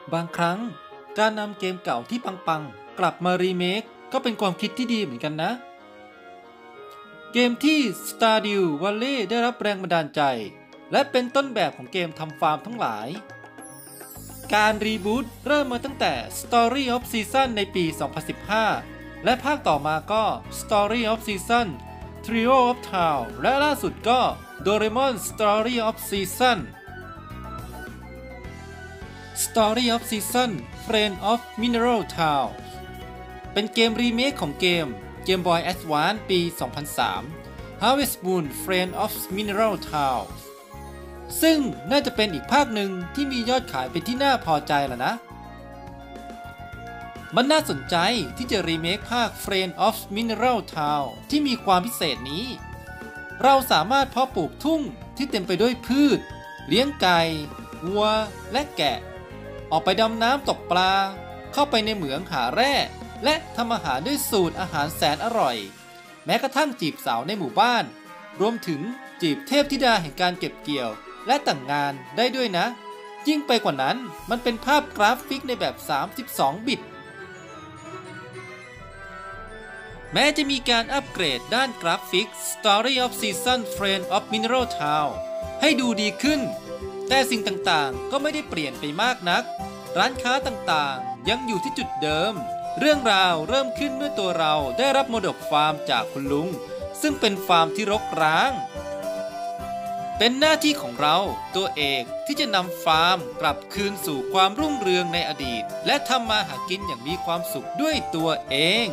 บางครั้งการนำเกมเก่าที่ปังๆกลับมารีเมคก็เป็นความคิดที่ดีเหมือนกันนะเกมที่ Stardew Valley ได้รับแรงบันดาลใจและเป็นต้นแบบของเกมทำฟาร์มทั้งหลายการรีบูตเริ่มมาตั้งแต่ Story of Season ในปี 2015 และภาคต่อมาก็ Story of Season Trio of Town และล่าสุดก็ Doraemon Story of Season Story of Season Friend of Mineral Town เป็นเกมรีเมคของเกม Game Boy Advance ปี 2003 Harvest Moon Friend of Mineral Town ซึ่งน่าจะเป็นอีกภาคหนึ่งที่มียอดขายเป็นที่น่าพอใจแล้วนะมันน่าสนใจที่จะรีเมคภาค Friend of Mineral Town ที่มีความพิเศษนี้เราสามารถเพาะปลูกทุ่งที่เต็มไปด้วยพืชเลี้ยงไก่วัวและแกะออกไปดำน้ำตกปลาเข้าไปในเหมืองหาแร่และทำอาหารด้วยสูตรอาหารแสนอร่อยแม้กระทั่งจีบสาวในหมู่บ้านรวมถึงจีบเทพธิดาแห่งการเก็บเกี่ยวและแต่งงานได้ด้วยนะยิ่งไปกว่านั้นมันเป็นภาพกราฟิกในแบบ32บิตแม้จะมีการอัปเกรดด้านกราฟิก Story of Season Friend of Mineral Town ให้ดูดีขึ้นแต่สิ่งต่างๆก็ไม่ได้เปลี่ยนไปมากนักร้านค้าต่างๆยังอยู่ที่จุดเดิมเรื่องราวเริ่มขึ้นเมื่อตัวเราได้รับมรดกฟาร์มจากคุณลุงซึ่งเป็นฟาร์มที่รกร้างเป็นหน้าที่ของเราตัวเอกที่จะนำฟาร์มกลับคืนสู่ความรุ่งเรืองในอดีตและทำมาหากินอย่างมีความสุขด้วยตัวเอง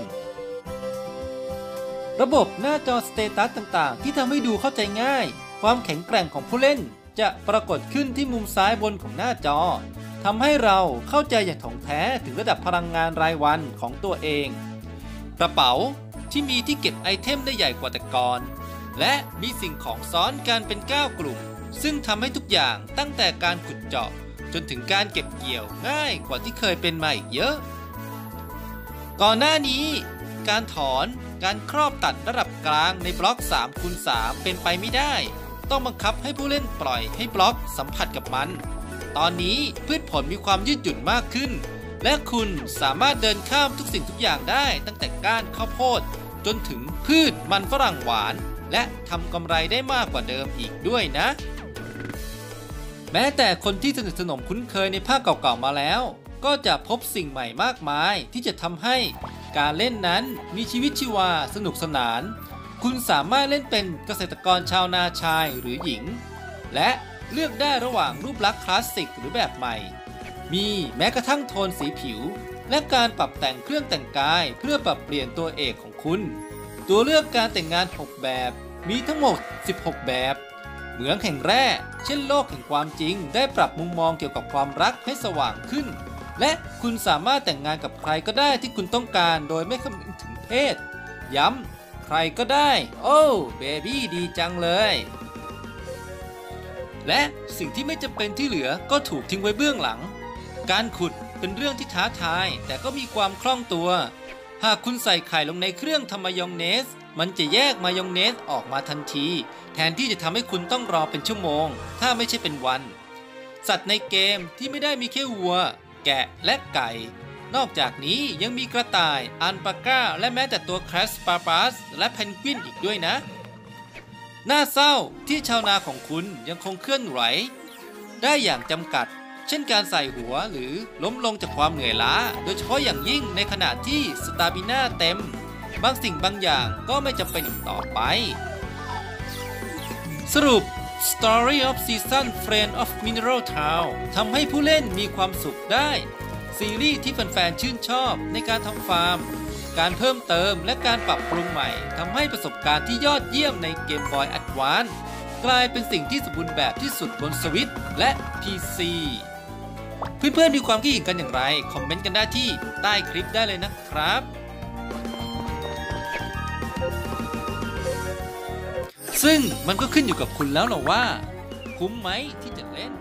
ระบบหน้าจอสเตตัสต่างๆที่ทำให้ดูเข้าใจง่ายความแข็งแกร่งของผู้เล่นจะปรากฏขึ้นที่มุมซ้ายบนของหน้าจอทำให้เราเข้าใจอย่างถ่องแท้ถึงระดับพลังงานรายวันของตัวเองกระเป๋าที่มีที่เก็บไอเทมได้ใหญ่กว่าแต่ก่อนและมีสิ่งของซ้อนกันเป็น9กลุ่มซึ่งทำให้ทุกอย่างตั้งแต่การขุดเจาะจนถึงการเก็บเกี่ยวง่ายกว่าที่เคยเป็นมาอีกเยอะก่อนหน้านี้การถอนการครอบตัดระดับกลางในบล็อก 3x3 เป็นไปไม่ได้ต้องบังคับให้ผู้เล่นปล่อยให้บล็อกสัมผัสกับมันตอนนี้พืชผลมีความยืดหยุ่นมากขึ้นและคุณสามารถเดินข้ามทุกสิ่งทุกอย่างได้ตั้งแต่ก้านข้าวโพดจนถึงพืชมันฝรั่งหวานและทำกำไรได้มากกว่าเดิมอีกด้วยนะแม้แต่คนที่สนิทสนมคุ้นเคยในภาคเก่าๆมาแล้วก็จะพบสิ่งใหม่มากมายที่จะทำให้การเล่นนั้นมีชีวิตชีวาสนุกสนานคุณสามารถเล่นเป็นเกษตรกรชาวนาชายหรือหญิงและเลือกได้ระหว่างรูปลักษณ์คลาสสิกหรือแบบใหม่มีแม้กระทั่งโทนสีผิวและการปรับแต่งเครื่องแต่งกายเพื่อปรับเปลี่ยนตัวเอกของคุณตัวเลือกการแต่งงาน6แบบมีทั้งหมด16แบบเหมืองแห่งแร่เช่นโลกแห่งความจริงได้ปรับมุมมองเกี่ยวกับความรักให้สว่างขึ้นและคุณสามารถแต่งงานกับใครก็ได้ที่คุณต้องการโดยไม่คำนึงถึงเพศย้ำใครก็ได้โอ้เบบี้ดีจังเลยและสิ่งที่ไม่จำเป็นที่เหลือก็ถูกทิ้งไว้เบื้องหลังการขุดเป็นเรื่องที่ท้าทายแต่ก็มีความคล่องตัวหากคุณใส่ไข่ลงในเครื่องทำมายองเนสมันจะแยกมายองเนสออกมาทันทีแทนที่จะทำให้คุณต้องรอเป็นชั่วโมงถ้าไม่ใช่เป็นวันสัตว์ในเกมที่ไม่ได้มีแค่วัวแกะและไก่นอกจากนี้ยังมีกระต่ายอัลปาก้าและแม้แต่ตัวแคสปาปัสและเพนกวินอีกด้วยนะน่าเศร้าที่ชาวนาของคุณยังคงเคลื่อนไหวได้อย่างจำกัดเช่นการใส่หัวหรือล้มลงจากความเหนื่อยล้าโดยเฉพาะอย่างยิ่งในขณะที่สตามิน่าเต็มบางสิ่งบางอย่างก็ไม่จำเป็นอีกต่อไปสรุป Story of Season Friend of Mineral Town ทำให้ผู้เล่นมีความสุขได้ซีรีส์ที่แฟนๆชื่นชอบในการทำฟาร์มการเพิ่มเติมและการปรับปรุงใหม่ทำให้ประสบการณ์ที่ยอดเยี่ยมใน Game Boy Advance กลายเป็นสิ่งที่สมบูรณ์แบบที่สุดบนสวิตช์และ PC เพื่อนๆมีความคิดเห็นกันอย่างไรคอมเมนต์กันได้ที่ใต้คลิปได้เลยนะครับซึ่งมันก็ขึ้นอยู่กับคุณแล้วหรอว่าคุ้มไหมที่จะเล่น